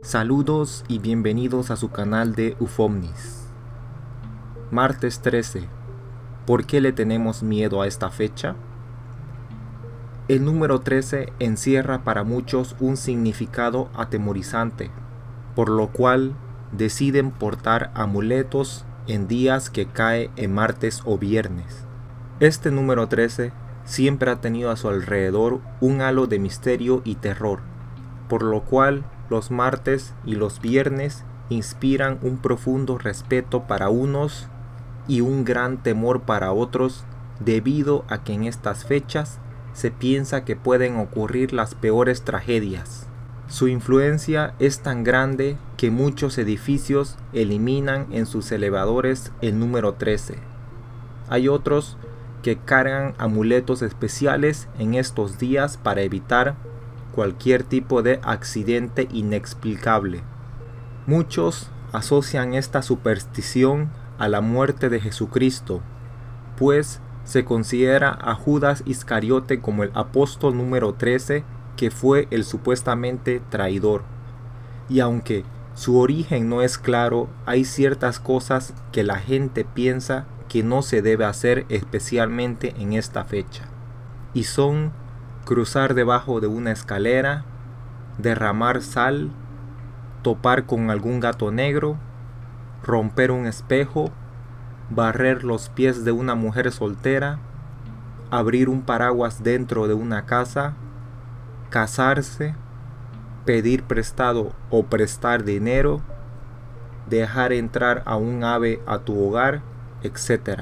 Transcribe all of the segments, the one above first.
Saludos y bienvenidos a su canal de Ufomnis. Martes 13. ¿Por qué le tenemos miedo a esta fecha? El número 13 encierra para muchos un significado atemorizante, por lo cual deciden portar amuletos en días que cae en martes o viernes. Este número 13 siempre ha tenido a su alrededor un halo de misterio y terror, por lo cual los martes y los viernes inspiran un profundo respeto para unos y un gran temor para otros, debido a que en estas fechas se piensa que pueden ocurrir las peores tragedias. Su influencia es tan grande que muchos edificios eliminan en sus elevadores el número 13. Hay otros que cargan amuletos especiales en estos días para evitar cualquier tipo de accidente inexplicable. Muchos asocian esta superstición a la muerte de Jesucristo, pues se considera a Judas Iscariote como el apóstol número 13, que fue el supuestamente traidor. Y aunque su origen no es claro, hay ciertas cosas que la gente piensa que no se debe hacer, especialmente en esta fecha, y son cruzar debajo de una escalera, derramar sal, topar con algún gato negro, romper un espejo, barrer los pies de una mujer soltera, abrir un paraguas dentro de una casa, casarse, pedir prestado o prestar dinero, dejar entrar a un ave a tu hogar, etc.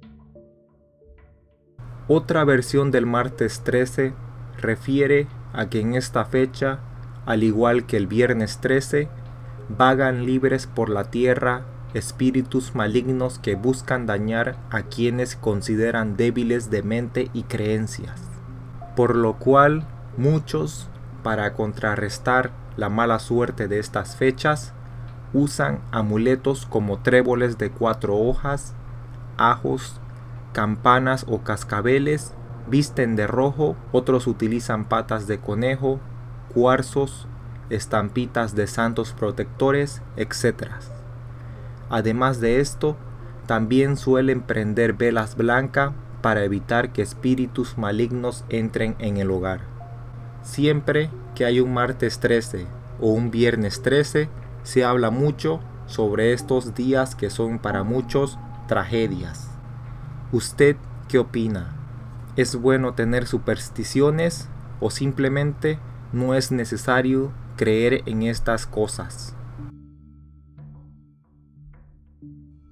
Otra versión del martes 13 refiere a que en esta fecha, al igual que el viernes 13, vagan libres por la tierra espíritus malignos que buscan dañar a quienes consideran débiles de mente y creencias, por lo cual muchos, para contrarrestar la mala suerte de estas fechas, usan amuletos como tréboles de 4 hojas, ajos, campanas o cascabeles, visten de rojo, otros utilizan patas de conejo, cuarzos, estampitas de santos protectores, etc. Además de esto, también suelen prender velas blancas para evitar que espíritus malignos entren en el hogar. Siempre que hay un martes 13 o un viernes 13, se habla mucho sobre estos días que son para muchos tragedias. ¿Usted qué opina? ¿Es bueno tener supersticiones o simplemente no es necesario creer en estas cosas?